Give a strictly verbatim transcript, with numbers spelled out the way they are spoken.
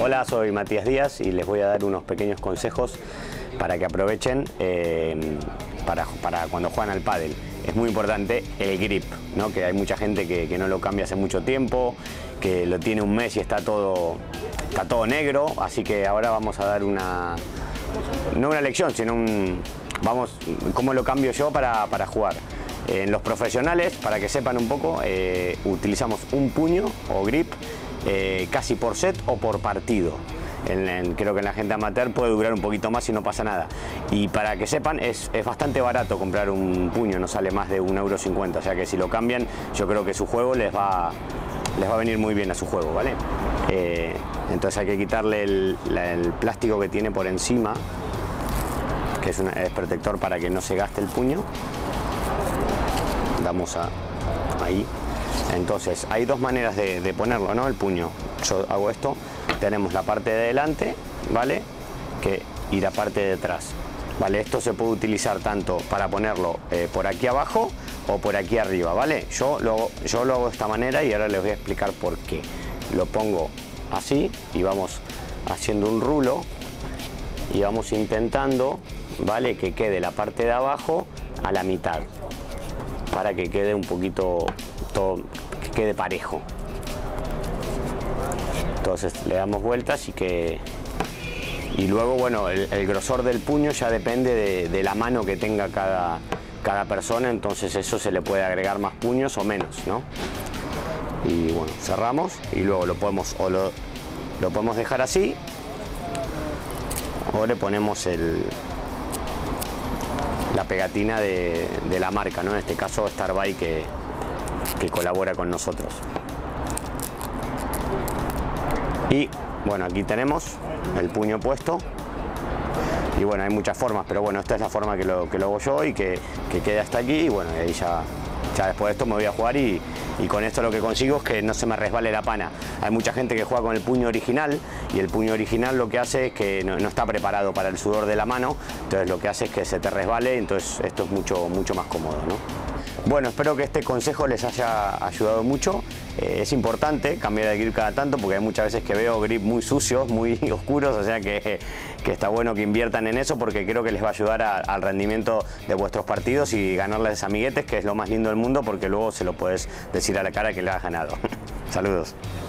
Hola, soy Matías Díaz y les voy a dar unos pequeños consejos para que aprovechen eh, para, para cuando juegan al pádel. Es muy importante el grip, ¿no? Que hay mucha gente que, que no lo cambia hace mucho tiempo, que lo tiene un mes y está todo, está todo negro, así que ahora vamos a dar una, no una lección, sino un, vamos, cómo lo cambio yo para, para jugar. En los profesionales, para que sepan un poco, eh, utilizamos un puño o grip eh, casi por set o por partido. En, en, creo que en la gente amateur puede durar un poquito más y no pasa nada. Y para que sepan, es, es bastante barato comprar un puño, no sale más de un euro cincuenta. O sea que si lo cambian, yo creo que su juego les va, les va a venir muy bien a su juego, ¿vale? Eh, entonces hay que quitarle el, la, el plástico que tiene por encima, que es, una, es protector para que no se gaste el puño. Damos a, ahí. Entonces hay dos maneras de, de ponerlo, ¿no? El puño. Yo hago esto. Tenemos la parte de delante, ¿vale? Que, y la parte de atrás, ¿vale? Esto se puede utilizar tanto para ponerlo eh, por aquí abajo o por aquí arriba, ¿vale? Yo lo, yo lo hago de esta manera y ahora les voy a explicar por qué. Lo pongo así y vamos haciendo un rulo y vamos intentando, ¿vale? Que quede la parte de abajo a la mitad, para que quede un poquito, todo, que quede parejo. Entonces le damos vueltas y que y luego, bueno, el, el grosor del puño ya depende de, de la mano que tenga cada, cada persona, entonces eso se le puede agregar más puños o menos, ¿no? Y bueno, cerramos y luego lo podemos o lo, lo podemos dejar así o le ponemos el la pegatina de, de la marca, ¿no? En este caso Starbike, que, que colabora con nosotros. Y bueno, aquí tenemos el puño puesto y bueno, hay muchas formas, pero bueno, esta es la forma que lo, que lo hago yo y que, que quede hasta aquí y bueno, y ahí ya, ya después de esto me voy a jugar y, y con esto lo que consigo es que no se me resbale la pana. Hay mucha gente que juega con el puño original y el puño original lo que hace es que no, no está preparado para el sudor de la mano, entonces lo que hace es que se te resbale, entonces esto es mucho, mucho más cómodo, ¿no? Bueno, espero que este consejo les haya ayudado mucho. Eh, es importante cambiar de grip cada tanto porque hay muchas veces que veo grip muy sucios, muy oscuros, o sea que, que está bueno que inviertan en eso porque creo que les va a ayudar a, al rendimiento de vuestros partidos y ganarles amiguetes, que es lo más lindo del mundo, porque luego se lo puedes decir a la cara que le has ganado. Saludos.